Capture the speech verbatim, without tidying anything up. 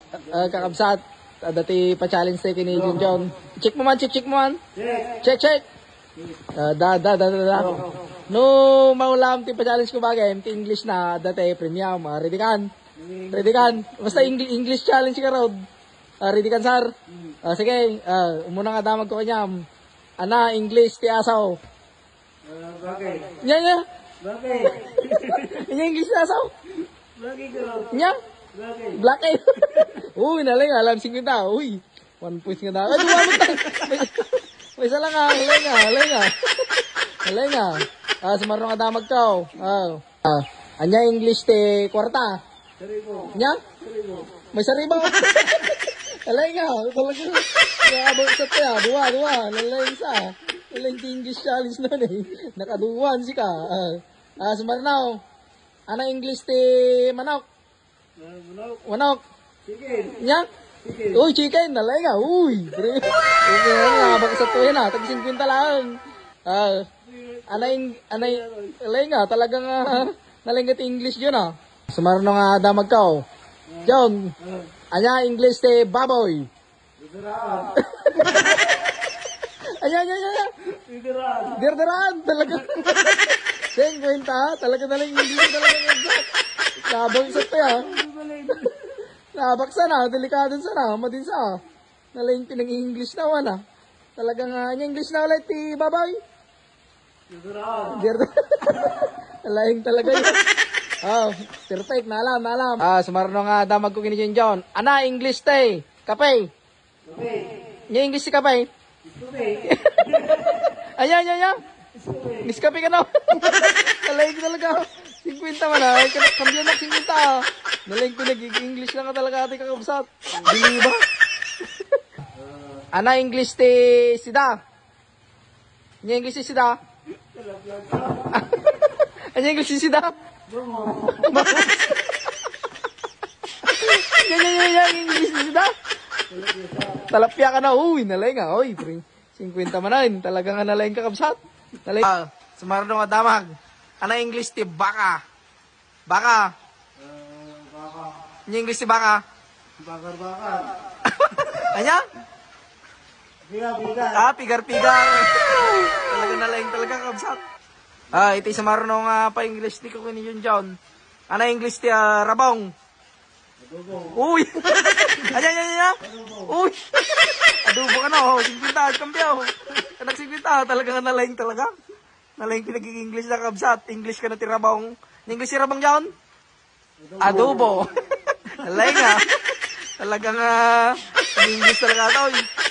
uh, kakabsat. Uh, dati pa-challenge tayo kini John John. Check mo man, check, check mo man. Check, check. Uh, da, da, da, da, da. No, maulam ti pa-challenge ko bagay. M T English na dati premium. Uh, ready kan? Ready kan? Basta English, English challenge ka raw. Uh, ready kan, sir? Uh, sige, uh, umuna nga damag ko kanyam. Ana, English ti asaw. Uh, bagay. Nya, nya. Bagay. Nya English ti asaw. Bagay ko. Nya. Bagay. Black eh. Uy, nalang alam sing kita. Uy, one point nga na. Ay, dumamot na. May, may isa lang nga. Halay nga, halay nga. Halay nga. Ah, sumarong nga damag ka. Ah. Ah. Anya English ti kwarta. Saribo. Nya? Saribo. May saribaw. Halay nga. Talaga. Nakabang sa tiya. Duwa, duwa. Lalay isa. Lalay ti English challenge nun eh. Nakaduwan si ka. Ah. Ah, sumaranaw. Ana English ti manok. Manok. Manok. Chicken. Nya? Chicken. Uy, chicken. Nalay nga. Uy. Okay, nakabang sa tuya na. Tag fifty lang. Ah. Anay, anay, nalay nga. Talagang uh, nalay nga ti English yun ah. Sumarno nga damag ka oh. John. Anya English ti baboy. Dirderaan. Anya, anya, anya. Dirderaan. Dirderaan. Talaga. Seng, kwenta ha. Talaga nalang English. Talaga nga. Nakabang sa tuya. Nabaksa na, delikado sana, madin sa. Nalaing pinag-English na wala. Talagang uh, English na ulit, ti babay. Dirderaan. Nalaing talaga yun. Oh, perfect, nalam, nalam. Ah, sumarno nga damag ko kini John. Ana, English tay, kapay. Kapay. Nya English si kapay. Kapay. Anya, anya, anya. Miss kapay ka na. Nalaing talaga. fifty man ah, kambyo na fifty ah. Nalaing pinag-English lang ka talaga ati kakabsat. Dili ba? Ana English ti sida. Nya English ti sida. Anya English ti sida. Nya nya nya nya English ti sida. Talapya ka na, uy, nalaing nga, uy, fifty man na, talaga nga nalaing kakabsat. Nalaing. Ah, sumarno nga damag. Ana English ti baka. Baka. Uh, baka. Nya English ti baka. Bakar-bakar. Anya? Piga-piga. Ah, pigar-pigar. Talaga nalaing talaga kabsat. Ah, iti sa marunong nga pa English ti ko kini John John. Ana English ti uh, rabong. Adobo. Uy. Anya anya anya. Uy. Adobo ka na oh, singpinta kampyo. Kanak singpinta talaga nga nalaing talaga. Nalaing pinag-English na kabsat. English ka na ti rabong. English ti rabong John? Adobo. Nalaing nga. Talagang uh, English talaga ito.